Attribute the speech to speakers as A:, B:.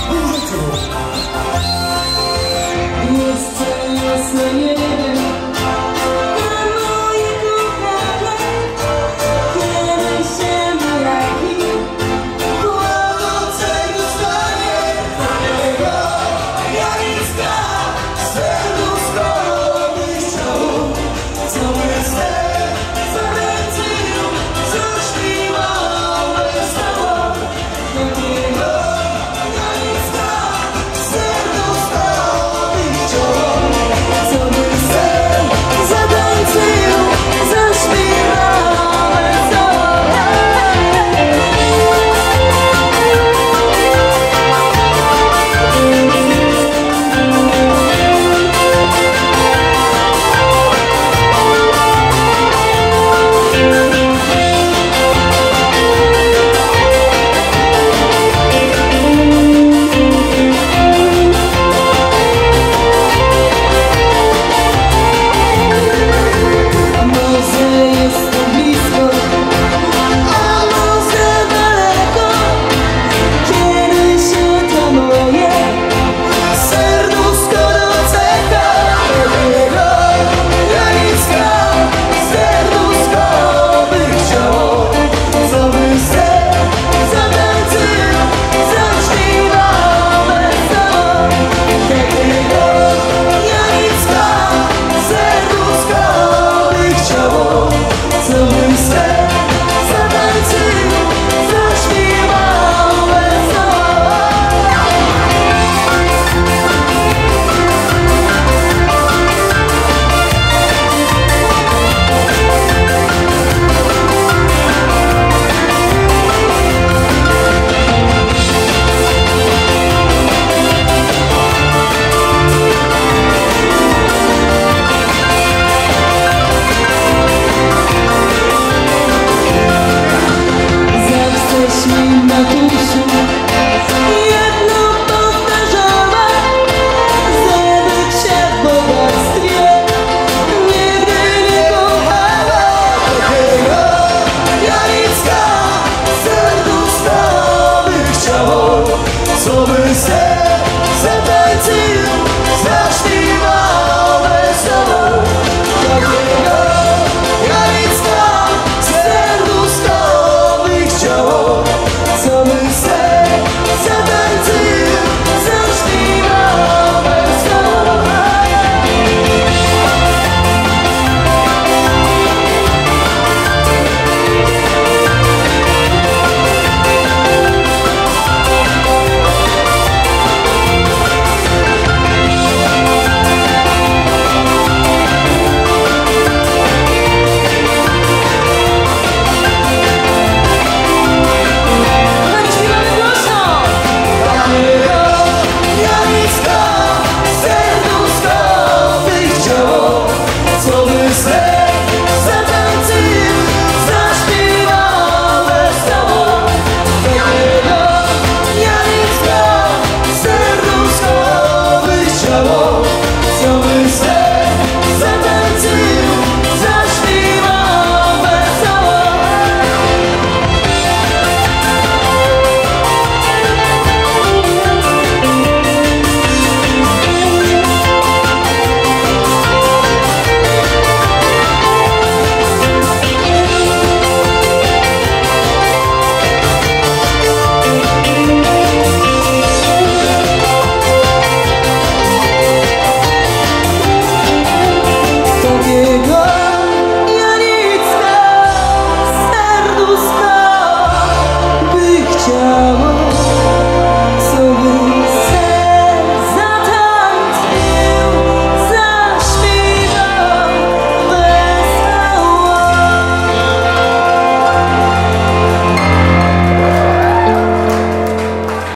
A: Jeszcze jasno niebie na moje kochane, kiedy się mraki kłamącego stanie. Takiego janiska serduszko wyjścią, co by zalecił, zaśpiewał wesoło. Takiego janiska serduszko wyjścią, co by zatańczył, zaśpiewał wesoło. Może jestem blisko, a może daleko, kiedy się to moje serduszko doczeka. Takiego janiska serduszko by chciało, co by zatańczył, zaśpiewał wesoło. Takiego janiska serduszko by chciało, co bym zatańczył, zaśpiewał wesoło. Zawsze mi na duszy jedno powtarzała, żeby się w bogactwie nigdy nie kochała. Takiego janiska serduszko by chciało, co by